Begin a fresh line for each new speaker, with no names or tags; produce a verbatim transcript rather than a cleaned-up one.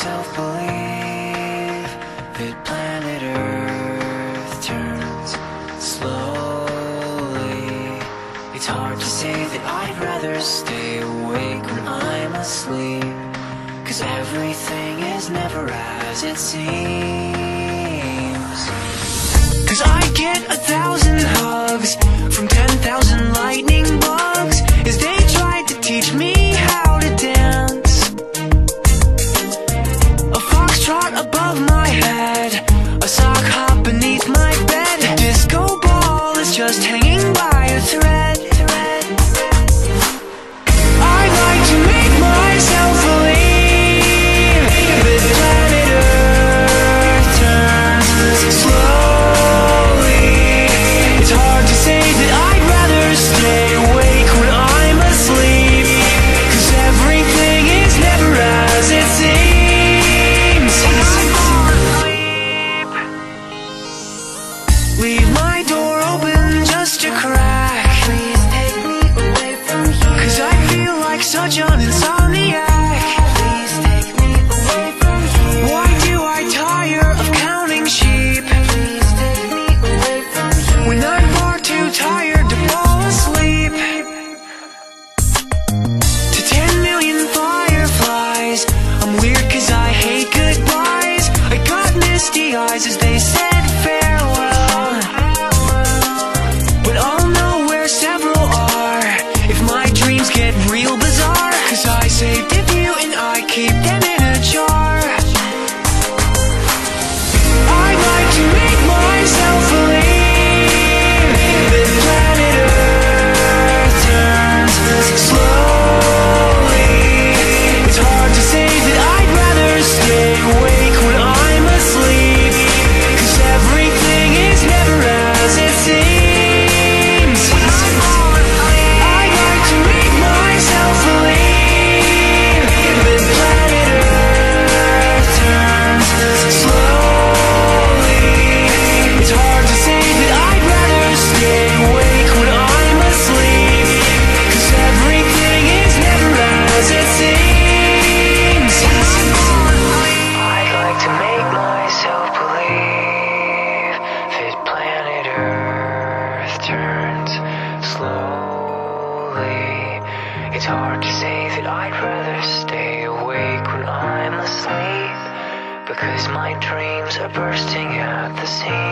myself believe that planet Earth turns slowly. It's hard to say that I'd rather stay awake when I'm asleep, 'cause everything is never as it seems. 'Cause I get a thousand hugs from ten thousand lightning bugs as they tried to teach me how to dance. A foxtrot above my head, a sock hop beneath my bed. A disco ball is just hanging by a thread. I like to make myself believe that planet Earth turns slowly. It's hard to say that I'd rather stay awake when I'm asleep, 'cause everything is never as it seems. Leave my door open just a crack. Please take me away from here, 'cause I feel like such an insomniac. Please take me away from here. Why do I tire of counting sheep? Please take me away from here, when I'm far too tired to fall asleep. To ten million fireflies, I'm weird 'cause I hate goodbyes. I got misty eyes as they said farewell, but I'll know where several are if my dreams get real bizarre, 'cause I saved a few and I keep them in a jar. I like to make myself believe that planet Earth turns slowly. It's hard to say that I'd rather stay awake when I'm asleep, 'cause everything is never as it seems. I like to make myself believe that planet Earth turns slowly. It's hard to say that I'd rather stay awake when I'm asleep, 'cause everything is never as it seems. I'd like to make myself believe that planet Earth turns slowly. It's hard to say that I'd rather stay awake when I'm asleep, because my dreams are bursting at the seams.